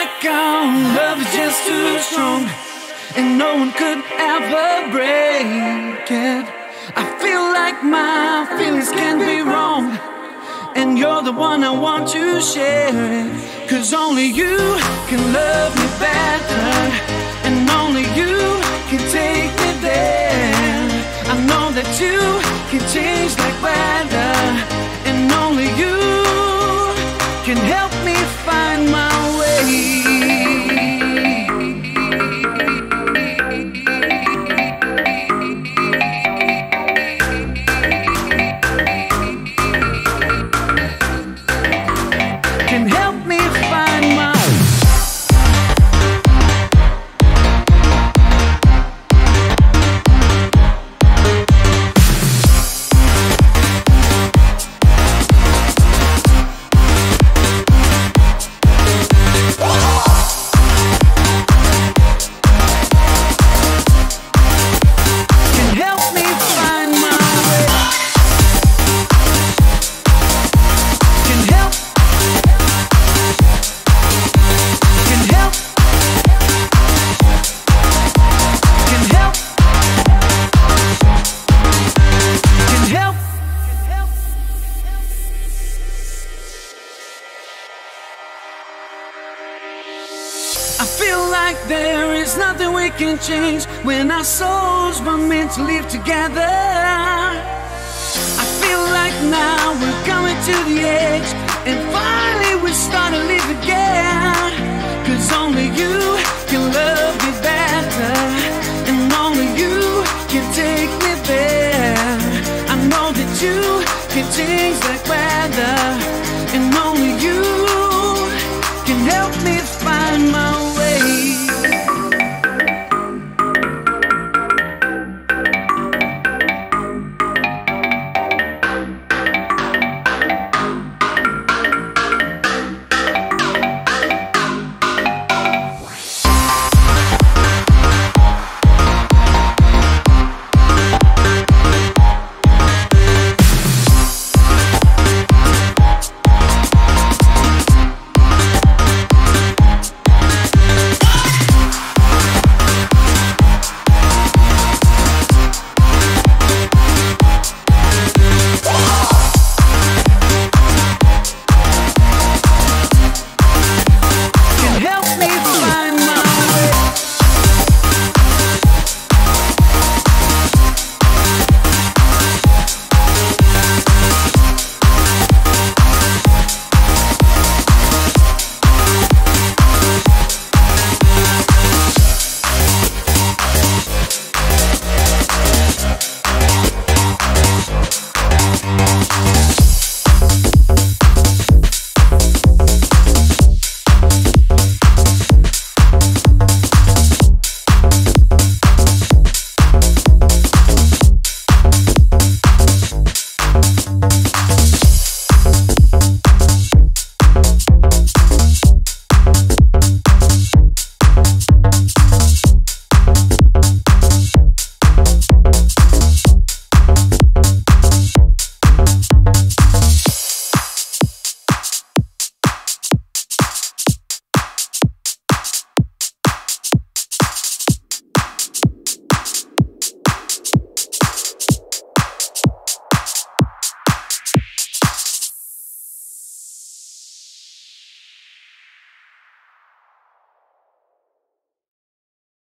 like our love is just too strong, and no one could ever break it. I feel like my feelings can be wrong, and you're the one I want to share it. 'Cause only you can love me better, and only you can take me there. I know that you can change like weather, and only you can help me find my way. There is nothing we can change when our souls were meant to live together. I feel like now we're coming to the edge, and finally we start to live again. 'Cause only you can love me better, and only you can take me there. I know that you can change like weather,